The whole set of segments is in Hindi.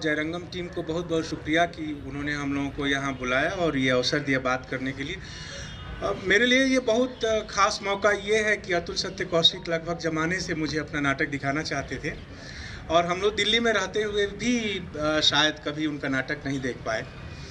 जयरंगम टीम को बहुत बहुत शुक्रिया कि उन्होंने हम लोगों को यहाँ बुलाया और ये अवसर दिया बात करने के लिए। मेरे लिए ये बहुत ख़ास मौका ये है कि अतुल सत्य कौशिक लगभग ज़माने से मुझे अपना नाटक दिखाना चाहते थे और हम लोग दिल्ली में रहते हुए भी शायद कभी उनका नाटक नहीं देख पाए।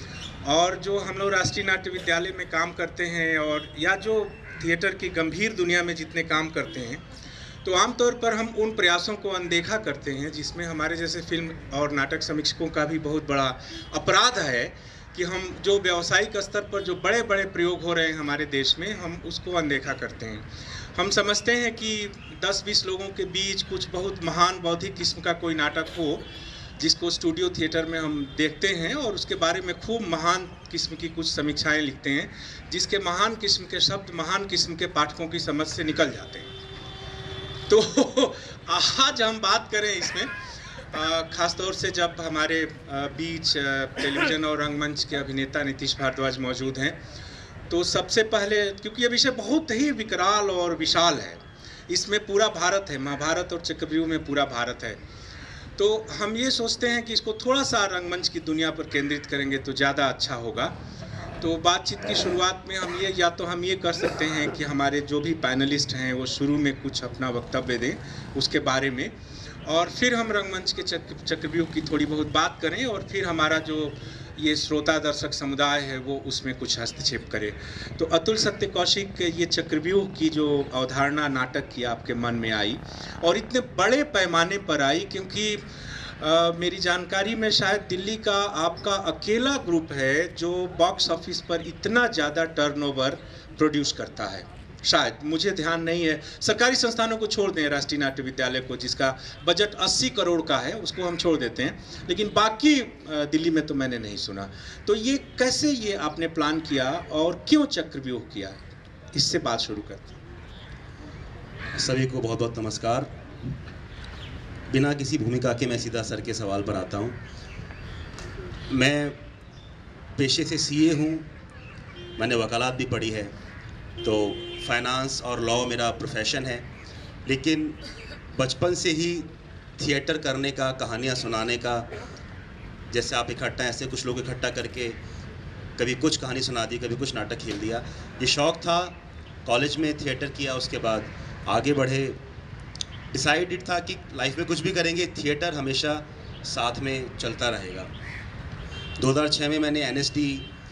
और जो हम लोग राष्ट्रीय नाट्य विद्यालय में काम करते हैं और या जो थिएटर की गंभीर दुनिया में जितने काम करते हैं, तो आमतौर पर हम उन प्रयासों को अनदेखा करते हैं जिसमें हमारे जैसे फिल्म और नाटक समीक्षकों का भी बहुत बड़ा अपराध है कि हम जो व्यावसायिक स्तर पर जो बड़े बड़े प्रयोग हो रहे हैं हमारे देश में, हम उसको अनदेखा करते हैं। हम समझते हैं कि 10-20 लोगों के बीच कुछ बहुत महान बौद्धिक किस्म का कोई नाटक हो जिसको स्टूडियो थिएटर में हम देखते हैं और उसके बारे में खूब महान किस्म की कुछ समीक्षाएं लिखते हैं, जिसके महान किस्म के शब्द महान किस्म के पाठकों की समझ से निकल जाते हैं। तो आज हम बात करें इसमें ख़ासतौर से जब हमारे बीच टेलीविज़न और रंगमंच के अभिनेता नीतीश भारद्वाज मौजूद हैं, तो सबसे पहले क्योंकि ये विषय बहुत ही विकराल और विशाल है, इसमें पूरा भारत है, महाभारत और चक्रव्यूह में पूरा भारत है, तो हम ये सोचते हैं कि इसको थोड़ा सा रंगमंच की दुनिया पर केंद्रित करेंगे तो ज़्यादा अच्छा होगा। तो बातचीत की शुरुआत में हम ये हम ये कर सकते हैं कि हमारे जो भी पैनलिस्ट हैं वो शुरू में कुछ अपना वक्तव्य दें उसके बारे में, और फिर हम रंगमंच के चक्रव्यूह की थोड़ी बहुत बात करें, और फिर हमारा जो ये श्रोता दर्शक समुदाय है वो उसमें कुछ हस्तक्षेप करे। तो अतुल सत्य कौशिक के ये चक्रव्यूह की जो अवधारणा नाटक की आपके मन में आई और इतने बड़े पैमाने पर आई, क्योंकि मेरी जानकारी में शायद दिल्ली का आपका अकेला ग्रुप है जो बॉक्स ऑफिस पर इतना ज़्यादा टर्नओवर प्रोड्यूस करता है। शायद, मुझे ध्यान नहीं है, सरकारी संस्थानों को छोड़ दें, राष्ट्रीय नाट्य विद्यालय को जिसका बजट 80 करोड़ का है उसको हम छोड़ देते हैं, लेकिन बाकी दिल्ली में तो मैंने नहीं सुना। तो ये कैसे ये आपने प्लान किया और क्यों चक्रव्यूह किया, इससे बात शुरू करते हैं। सभी को बहुत बहुत नमस्कार। बिना किसी भूमिका के मैं सीधा सर के सवाल पर आता हूँ। मैं पेशे से सीए हूँ, मैंने वकालत भी पढ़ी है, तो फाइनेंस और लॉ मेरा प्रोफेशन है, लेकिन बचपन से ही थिएटर करने का, कहानियाँ सुनाने का, जैसे आप इकट्ठा ऐसे कुछ लोग इकट्ठा करके कभी कुछ कहानी सुना दी, कभी कुछ नाटक खेल दिया, ये शौक़ था। कॉलेज में थिएटर किया, उसके बाद आगे बढ़े, डिसाइडेड था कि लाइफ में कुछ भी करेंगे थिएटर हमेशा साथ में चलता रहेगा। 2006 में मैंने NSD,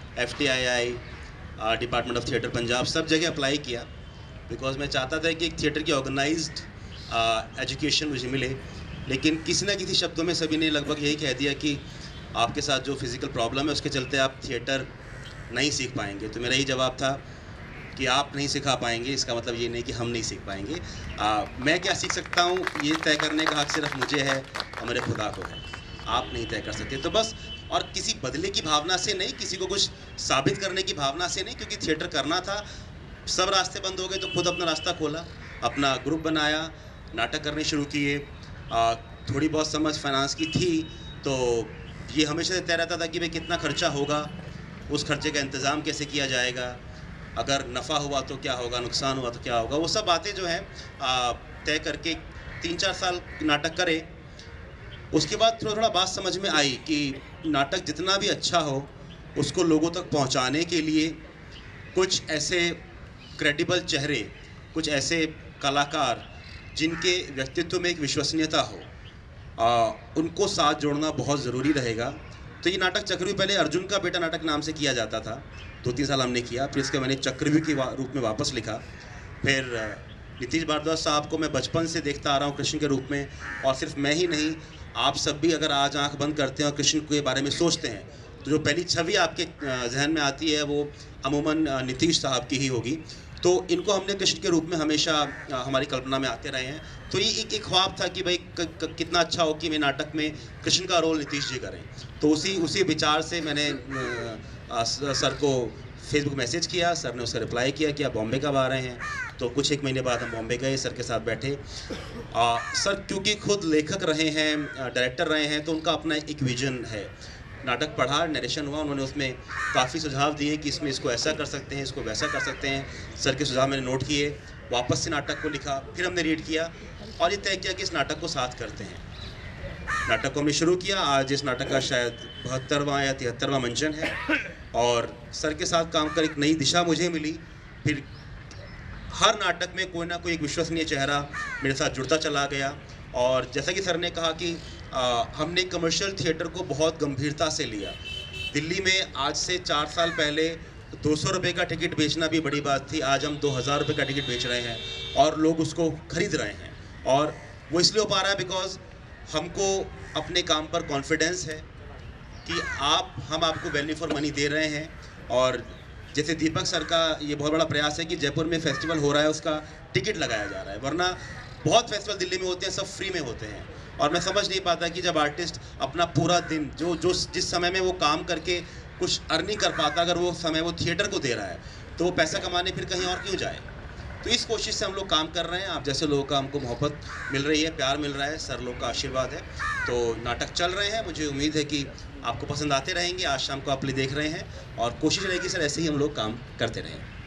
FTII, department of theatre Punjab, सब जगह अप्लाई किया, बिकॉज मैं चाहता था कि एक थिएटर की ऑर्गेनाइज्ड एजुकेशन मुझे मिले। लेकिन किसी न किसी शब्दों में सभी ने लगभग यही कह दिया कि आपके साथ जो फिज़िकल प्रॉब्लम है उसके चलते आप थिएटर नहीं सीख पाएंगे। तो मेरा यही जवाब था कि आप नहीं सिखा पाएंगे, इसका मतलब ये नहीं कि हम नहीं सीख पाएंगे। मैं क्या सीख सकता हूँ ये तय करने का हक सिर्फ मुझे है और मेरे खुदा को है, आप नहीं तय कर सकते। तो बस, और किसी बदले की भावना से नहीं, किसी को कुछ साबित करने की भावना से नहीं, क्योंकि थिएटर करना था। सब रास्ते बंद हो गए तो खुद अपना रास्ता खोला, अपना ग्रुप बनाया, नाटक करने शुरू किए। थोड़ी बहुत समझ फाइनेंस की थी, तो ये हमेशा तय रहता था कि भाई कितना खर्चा होगा, उस खर्चे का इंतज़ाम कैसे किया जाएगा, अगर नफ़ा हुआ तो क्या होगा, नुकसान हुआ तो क्या होगा, वो सब बातें जो हैं तय करके 3-4 साल नाटक करे। उसके बाद थोड़ा बात समझ में आई कि नाटक जितना भी अच्छा हो उसको लोगों तक पहुंचाने के लिए कुछ ऐसे क्रेडिबल चेहरे, कुछ ऐसे कलाकार जिनके व्यक्तित्व में एक विश्वसनीयता हो, उनको साथ जोड़ना बहुत ज़रूरी रहेगा। तो ये नाटक चक्रव्यूह पहले अर्जुन का बेटा नाटक नाम से किया जाता था, 2-3 साल हमने किया, फिर इसके मैंने चक्रव्यूह के रूप में वापस लिखा। फिर नीतीश भारद्वाज साहब को मैं बचपन से देखता आ रहा हूँ कृष्ण के रूप में, और सिर्फ मैं ही नहीं, आप सब भी अगर आज आंख बंद करते हैं और कृष्ण के बारे में सोचते हैं तो जो पहली छवि आपके जहन में आती है वो अमूमन नीतीश साहब की ही होगी। तो इनको हमने कृष्ण के रूप में हमेशा हमारी कल्पना में आते रहे हैं। तो ये एक ख्वाब था कि भाई कितना अच्छा हो कि मैं नाटक में कृष्ण का रोल नीतीश जी करें। तो उसी विचार से मैंने सर को फेसबुक मैसेज किया, सर ने उसका रिप्लाई किया कि आप बॉम्बे कब आ रहे हैं। तो कुछ एक महीने बाद हम बॉम्बे गए, सर के साथ बैठे। सर क्योंकि खुद लेखक रहे हैं, डायरेक्टर रहे हैं, तो उनका अपना एक विजन है। नाटक पढ़ा, नरेशन हुआ, उन्होंने उसमें काफ़ी सुझाव दिए कि इसमें इसको ऐसा कर सकते हैं, इसको वैसा कर सकते हैं। सर के सुझाव मैंने नोट किए, वापस से नाटक को लिखा, फिर हमने रीड किया और ये तय किया कि इस नाटक को साथ करते हैं। नाटक को हमने शुरू किया। आज इस नाटक का शायद 72वां या 73वां मंचन है और सर के साथ काम कर एक नई दिशा मुझे मिली। फिर हर नाटक में कोई ना कोई एक विश्वसनीय चेहरा मेरे साथ जुड़ता चला गया और जैसा कि सर ने कहा कि हमने कमर्शियल थिएटर को बहुत गंभीरता से लिया। दिल्ली में आज से 4 साल पहले 200 रुपये का टिकट बेचना भी बड़ी बात थी। आज हम 2000 रुपये का टिकट बेच रहे हैं और लोग उसको खरीद रहे हैं और वो इसलिए हो पा रहा है बिकॉज हमको अपने काम पर कॉन्फिडेंस है कि हम आपको वैल्यू फॉर मनी दे रहे हैं। और जैसे दीपक सर का ये बहुत बड़ा प्रयास है कि जयपुर में फेस्टिवल हो रहा है उसका टिकट लगाया जा रहा है, वरना बहुत फेस्टिवल दिल्ली में होते हैं सब फ्री में होते हैं। और मैं समझ नहीं पाता कि जब आर्टिस्ट अपना पूरा दिन जिस समय में वो काम करके कुछ अर्न नहीं कर पाता, अगर वो समय वो थिएटर को दे रहा है तो वो पैसा कमाने फिर कहीं और क्यों जाए। तो इस कोशिश से हम लोग काम कर रहे हैं। आप जैसे लोगों का हमको मोहब्बत मिल रही है, प्यार मिल रहा है, सर लोग का आशीर्वाद है। तो नाटक चल रहे हैं, मुझे उम्मीद है कि आपको पसंद आते रहेंगे। आज शाम को आप देख रहे हैं और कोशिश रहेगी सर ऐसे ही हम लोग काम करते रहें।